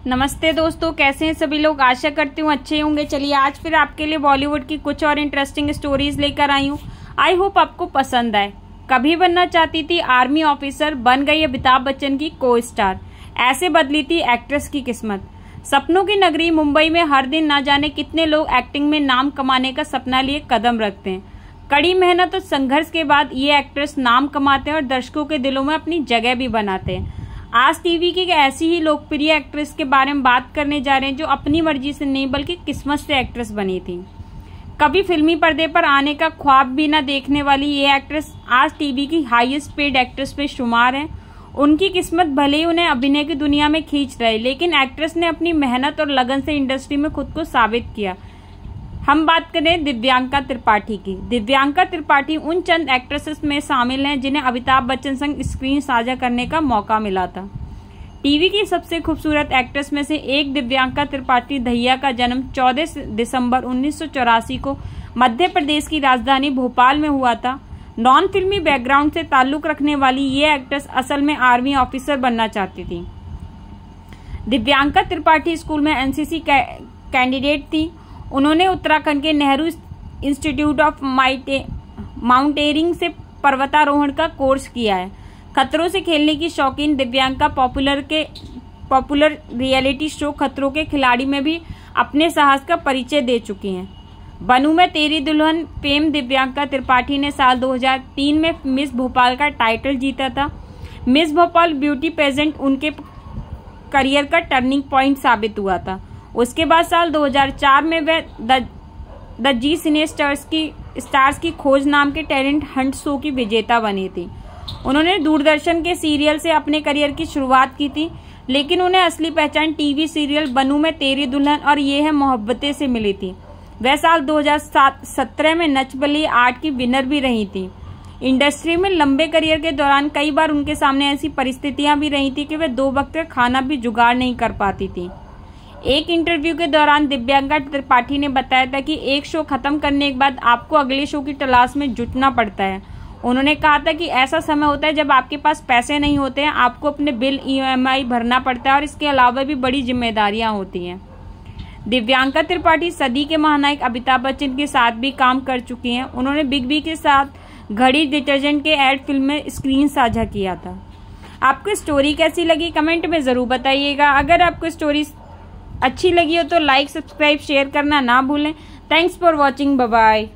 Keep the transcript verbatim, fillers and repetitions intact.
नमस्ते दोस्तों, कैसे हैं सभी लोग। आशा करती हूँ अच्छे होंगे। चलिए आज फिर आपके लिए बॉलीवुड की कुछ और इंटरेस्टिंग स्टोरीज लेकर आई हूँ। आई होप आपको पसंद आए। कभी बनना चाहती थी आर्मी ऑफिसर, बन गई अमिताभ बच्चन की को स्टार। ऐसे बदली थी एक्ट्रेस की किस्मत। सपनों की नगरी मुंबई में हर दिन ना जाने कितने लोग एक्टिंग में नाम कमाने का सपना लिए कदम रखते हैं। कड़ी मेहनत और संघर्ष के बाद ये एक्ट्रेस नाम कमाते हैं और दर्शकों के दिलों में अपनी जगह भी बनाते हैं। आज टीवी की ऐसी ही लोकप्रिय एक्ट्रेस के बारे में बात करने जा रहे हैं जो अपनी मर्जी से नहीं बल्कि किस्मत से एक्ट्रेस बनी थी। कभी फिल्मी पर्दे पर आने का ख्वाब भी न देखने वाली ये एक्ट्रेस आज टीवी की हाईएस्ट पेड एक्ट्रेस में शुमार है। उनकी किस्मत भले ही उन्हें अभिनय की दुनिया में खींच रहे, लेकिन एक्ट्रेस ने अपनी मेहनत और लगन से इंडस्ट्री में खुद को साबित किया। हम बात करें दिव्यांका त्रिपाठी की। दिव्यांका त्रिपाठी उन चंद एक्ट्रेसेस में शामिल हैं जिन्हें अमिताभ बच्चन संग स्क्रीन साझा करने का मौका मिला था। टीवी की सबसे खूबसूरत एक्ट्रेस में से एक दिव्यांका त्रिपाठी दहिया का जन्म चौदह दिसंबर उन्नीस सौ चौरासी को मध्य प्रदेश की राजधानी भोपाल में हुआ था। नॉन फिल्मी बैकग्राउंड से ताल्लुक रखने वाली ये एक्ट्रेस असल में आर्मी ऑफिसर बनना चाहती थी। दिव्यांका त्रिपाठी स्कूल में एनसीसी कैंडिडेट थी। उन्होंने उत्तराखंड के नेहरू इंस्टीट्यूट ऑफ माउंटेनियरिंग से पर्वतारोहण का कोर्स किया है। खतरों से खेलने की शौकीन दिव्यांका पॉपुलर के पॉपुलर रियलिटी शो खतरों के खिलाड़ी में भी अपने साहस का परिचय दे चुकी हैं। बनूं मैं तेरी दुल्हन फेम दिव्यांका त्रिपाठी ने साल दो हज़ार तीन में मिस भोपाल का टाइटल जीता था। मिस भोपाल ब्यूटी पेजेंट उनके करियर का टर्निंग पॉइंट साबित हुआ था। उसके बाद साल दो हज़ार चार में वे द जी सिने स्टार्स की स्टार्स की खोज नाम के टैलेंट हंट शो की विजेता बनी थी। उन्होंने दूरदर्शन के सीरियल से अपने करियर की शुरुआत की थी, लेकिन उन्हें असली पहचान टीवी सीरियल बनूं मैं तेरी दुल्हन और ये है मोहब्बतें से मिली थी। वह साल दो हज़ार सत्रह में नच बलिए आर्ट की विनर भी रही थी। इंडस्ट्री में लंबे करियर के दौरान कई बार उनके सामने ऐसी परिस्थितियां भी रही थी कि वे दो वक्त का खाना भी जुगाड़ नहीं कर पाती थी। एक इंटरव्यू के दौरान दिव्यांका त्रिपाठी ने बताया था कि एक शो खत्म करने के बाद आपको अगले शो की तलाश में जुटना पड़ता है। उन्होंने कहा था कि ऐसा समय होता है जब आपके पास पैसे नहीं होते हैं, आपको अपने बिल ई एम आई भरना पड़ता है और इसके अलावा भी बड़ी जिम्मेदारियां होती हैं। दिव्यांका त्रिपाठी सदी के महानायक अमिताभ बच्चन के साथ भी काम कर चुकी हैं। उन्होंने बिग बी के साथ घड़ी डिटर्जेंट के एड फिल्म में स्क्रीन साझा किया था। आपको स्टोरी कैसी लगी कमेंट में जरूर बताइएगा। अगर आपको स्टोरी अच्छी लगी हो तो लाइक, सब्सक्राइब, शेयर करना ना भूलें। Thanks for watching. Bye bye.